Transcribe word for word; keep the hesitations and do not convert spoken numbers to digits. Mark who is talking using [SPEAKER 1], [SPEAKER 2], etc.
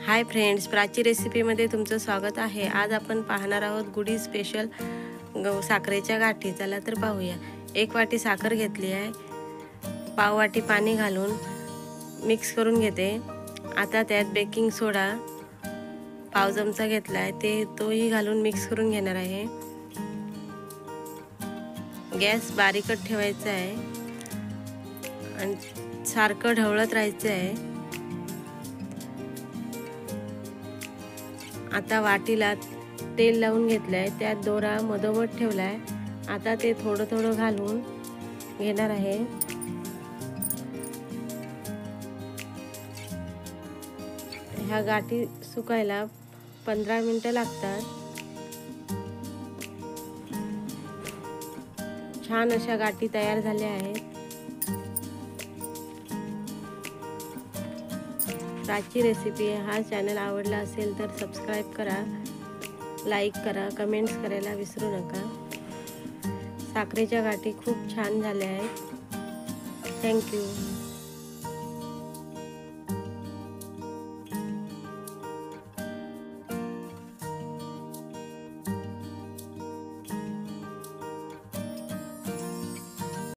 [SPEAKER 1] Hi friends, Prachi रेसिपीमध्ये तुमचं स्वागत आहे। आज आपण पाहणार आहोत गुढी स्पेशल गहू साखरेच्या गाठी। चला तर पाहूया। एक वाटी साखर घेतली आहे, पाव वाटी पाणी घालून मिक्स करून घेते। आता त्यात बेकिंग सोडा पाव चमचा घेतला आहे, ते तोही घालून मिक्स करून घेणार आहे। गॅस बारीकच ठेवायचा आहे आणि सारखं ढवळत राहायचं आहे। आता वाटीला तेल लावून घेतलंय, त्यात दोरा मधोमध ठेवलाय। आता ते थोडं थोडं घालून घेणार आहे। ह्या गाठी सुकायला पंधरा मिनिटं लागतात। छान अशा गाठी तयार झाल्या आहेत। प्राची रेसिपी हा चॅनल आवडला असेल तर सबस्क्राईब करा, लाईक करा, कमेंट्स करायला विसरू नका। साखरेच्या गाठी खूप छान झाल्या आहेत। थँक्यू।